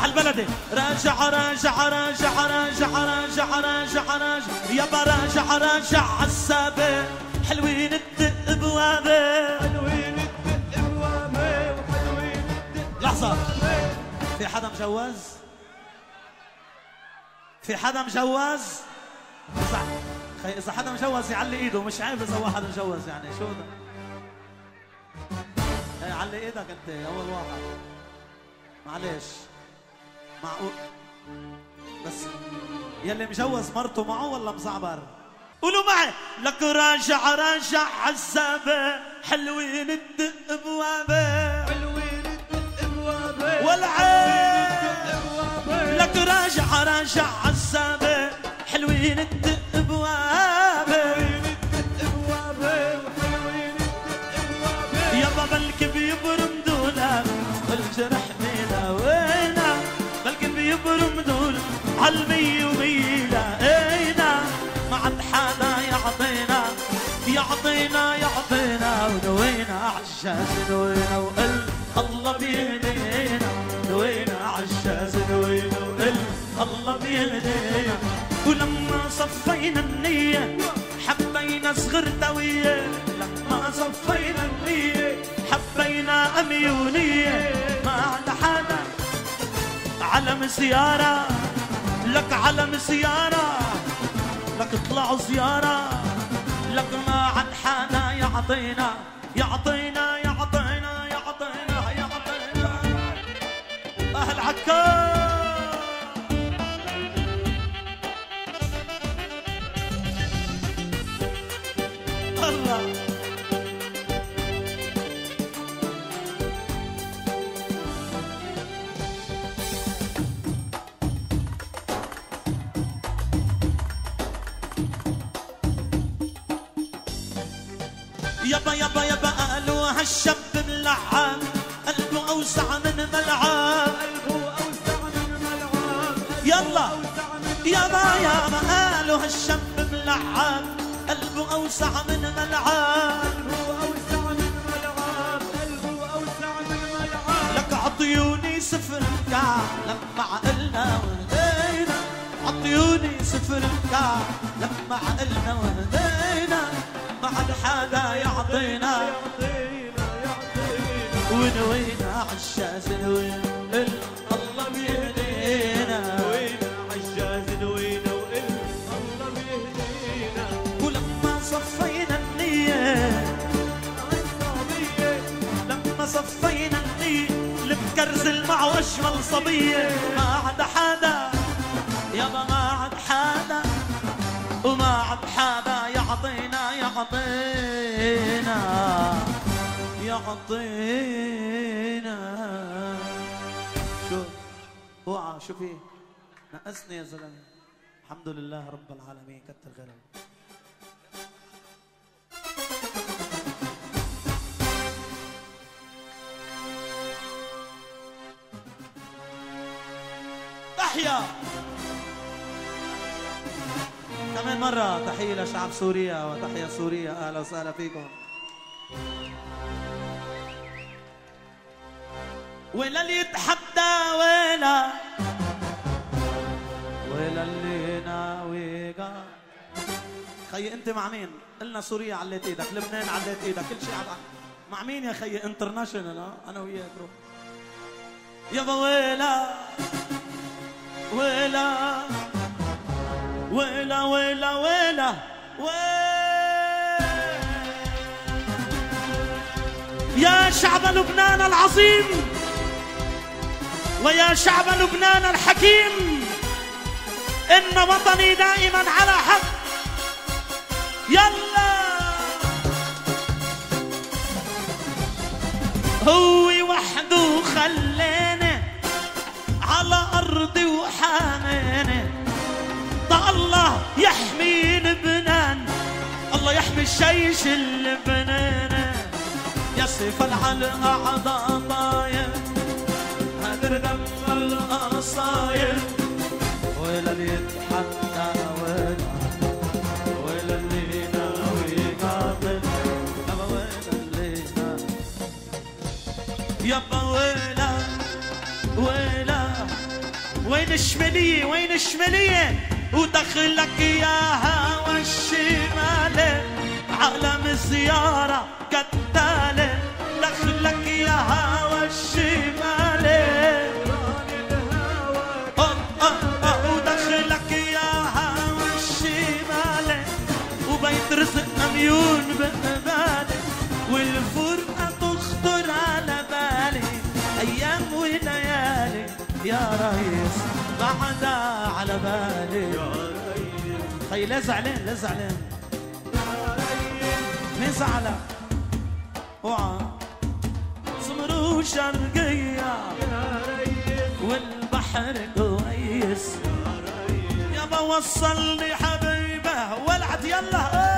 عالبلدي راجع راجع راجع راجع راجع راجع راجع يابا راجع راجع عالسابة حلوين الدق بوابة حلوين الدق بوابة وحلوين الدق. لحظة، في حدا مجوز؟ في حدا مجوز؟ إذا حدا مجوز يعلي إيده، مش عيب إذا واحد مجوز يعني شو ده؟ ايه علي إيدك أنت أول واحد. معلش معقول بس يلي مجوز مرته معه ولا مزعبر؟ قولوا معي لك راجع راجع عالسابة حلوين الدق بوابة حلوين الدق بوابة والعين لك راجع راجع عالسابة حلوين الدق بوابة يابا بلكي بيبرم دولاب والجرح ميلا وينا بلكي بيبرم دولاب عالمية وميلا اينا ما عاد حدا يعطينا يعطينا يعطينا ونوينا عالشاز نوينا وقل الله بيهدينا نوينا عالشاز نوينا وقل الله بيهدينا. ولما صفينا النية حبينا صغر دوية لما صفينا النية حبينا أميونية ما عاد حدا علم زيارة لك علم زيارة لك اطلعوا زيارة لك ما عاد حدا يعطينا يعطينا يعطينا يعطينا يعطينا. أهل عكار الله يابا يابا يابا قالوا هالشاب ملعب قلبه أوسع من ملعب قلبه أوسع من ملعب يلا يابا يابا قالوا هالشاب ملعب قلبه أوسع من ملعب قلبه أوسع من ملعب قلبه أوسع من ملعب لك عطيوني صفر كعب لما عقلنا وهدينا عطيوني صفر كعب لما عقلنا وهدينا ما عاد حدا يعطينا يعطينا يعطينا ونوينا عالشاز نوينا الله بيهدينا نوينا عالشاز نوينا الله بيهدينا. ولما صفينا النية لما صفينا النية المكرزل معه أجمل صبية ما عاد حدا يابا ما عاد حدا وما عاد حدا يعطينا يعطينا يعطينا. شو اوعى شو في نقصني يا زلمه. الحمد لله رب العالمين كتر خيرك. تحيا كمان مرة تحية لشعب سوريا وتحية سوريا أهلا وسهلا فيكم. ويلا اللي يتحدى ويلا ويلا اللي ناوي قا. خيي أنت مع مين؟ قلنا سوريا عليت إيدك، لبنان عليت إيدك، كل شيء مع مين يا خيي؟ انترناشونال أنا وياك روح. يابا ويلا ويلا ويلا ويلا ويلا يا شعب لبنان العظيم ويا شعب لبنان الحكيم إن وطني دائما على حق. يلا هو وحده خلاني على أرضي وحاماني. الله يحمي لبنان الله يحمي الجيش اللبناني. يا سيف العلق أعضاء طاير هدر دم القصاير. ويلا اللي يتحدى ويلا اللي ناوي قاتل يابا ويلا اللي ناوي يابا ويلا ويلا وين الشمالية وين الشمالية ودخلك يا هوا الشمالي عالم زيارة قتالة دخلك يا هوا الشمالي ودخلك يا هوا الشمالي وبيت رزق مليون بقبالي والفرقة تخطر على بالي أيام وليالي يا ريس بعدها على بالي يا ريس خي لا زعلان لا زعلان مين زعلان اوعى سمرو شرقية يا ريس والبحر كويس يا ريس يابا وصلني حبيبه ولعت يلا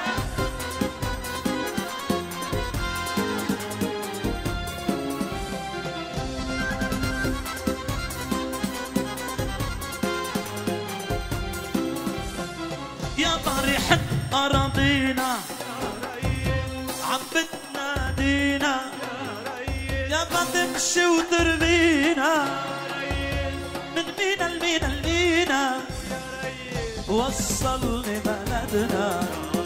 ريحة أراضينا عبتنا دينا يا تمشي وترمينا من مينا لمينا لمينا وصلني بلدنا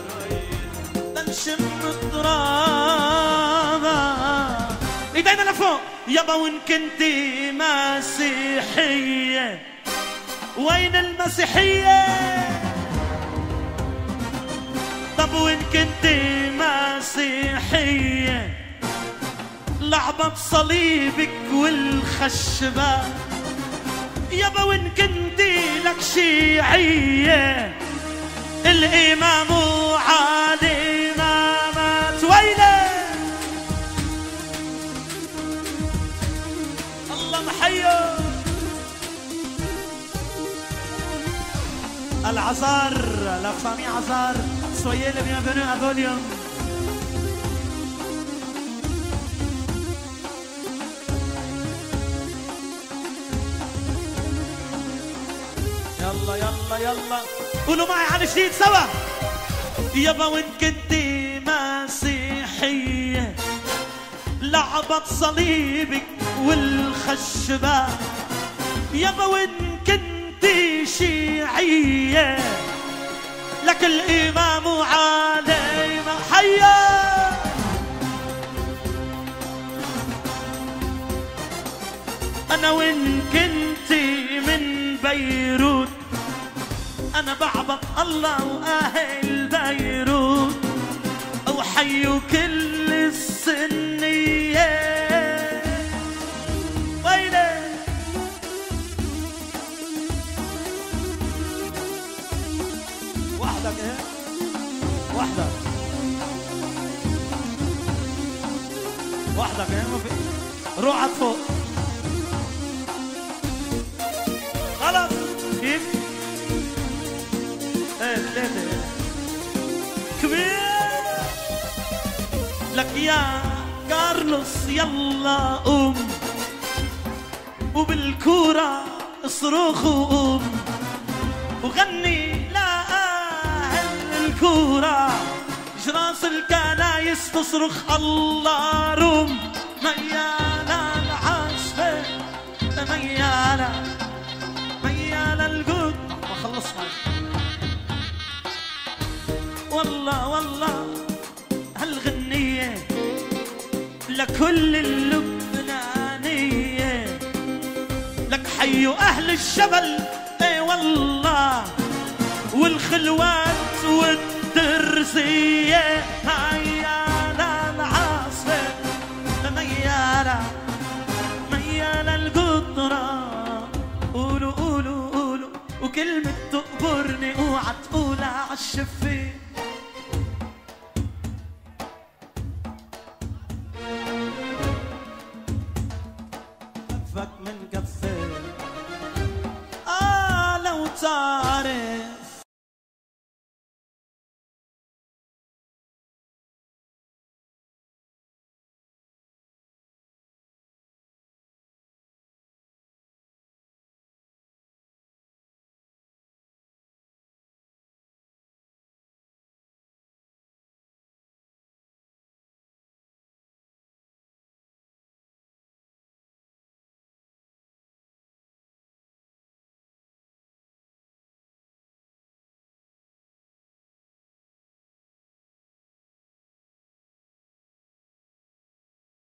نشم التراب ايدينا لفوق يابا وان كنتي مسيحية وين المسيحية طب وين كنتي مسيحية لعبة صليبك والخشبة يابا وين كنتي لك شيعية الإمام علي ما مات ويلي الله محيو العزار la famille Hazard soyez les bienvenus à Volume يلا يلا يلا قولوا معي على جديد سوا يابا وين كنتي مسيحية لعبت صليبك والخشبة يابا وين كنتي شيعية لك الإمام علي ما حيا أنا وين كنتي من بيروت أنا بعبط الله وأهل بيروت وحيوا كل السنية ويلي وحدك إيه وحدك وحدك إيه ما في روح على فوق خلاص كيف ايه ثلاثة كبير لك يا كارلوس يلا قوم وبالكورة اصرخ وقوم وغني لأهل الكورة جراس الكنايس تصرخ الله روم ميالة العاصفة ميالة ميالة القد ما خلصنا والله والله هالغنية لكل اللبنانية لك حيوا أهل الجبل اي والله والخلوات والدرزية ميالة العاصفة ميالة ميالة القطرة قولوا قولوا قولوا وكلمة تقبرني اوعى تقولها عالشفة